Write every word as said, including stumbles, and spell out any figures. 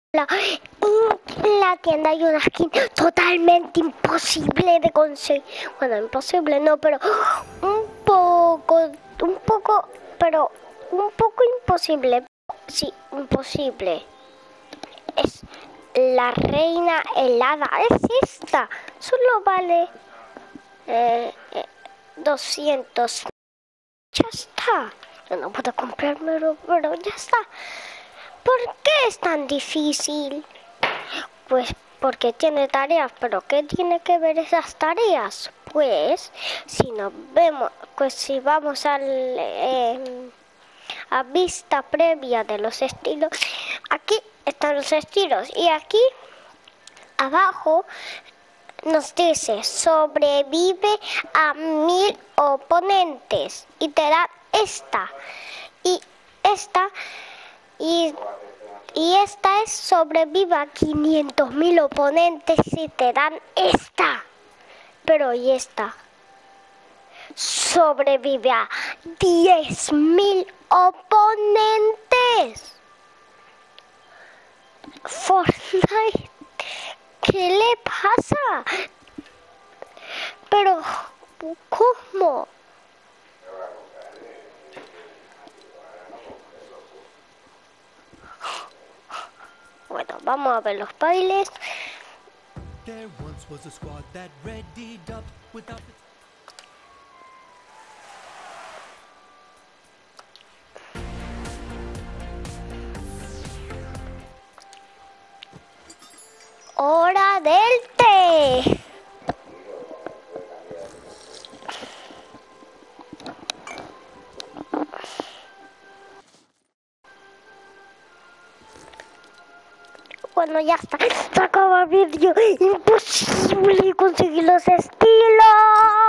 La, en la tienda hay una skin totalmente imposible de conseguir. Bueno, imposible no, pero un poco, un poco, pero un poco imposible. Sí, imposible. Es la reina helada. Es esta. Solo vale eh, eh, doscientos. Ya está. Yo no puedo comprármelo, pero ya está. ¿Por qué es tan difícil? Pues porque tiene tareas, pero ¿qué tiene que ver esas tareas? Pues si nos vemos, pues si vamos al eh, a vista previa de los estilos, aquí están los estilos y aquí abajo nos dice sobrevive a mil oponentes y te dan esta y esta y Y esta es sobrevive a quinientos mil oponentes y te dan esta. Pero ¿y esta? Sobrevive a diez mil oponentes. Fortnite, ¿qué le pasa? Pero, ¿cómo? Bueno, vamos a ver los bailes. There once was a squad that readied up without Hora del té. Bueno, ya está. Se acaba el vídeo. Imposible conseguir los estilos.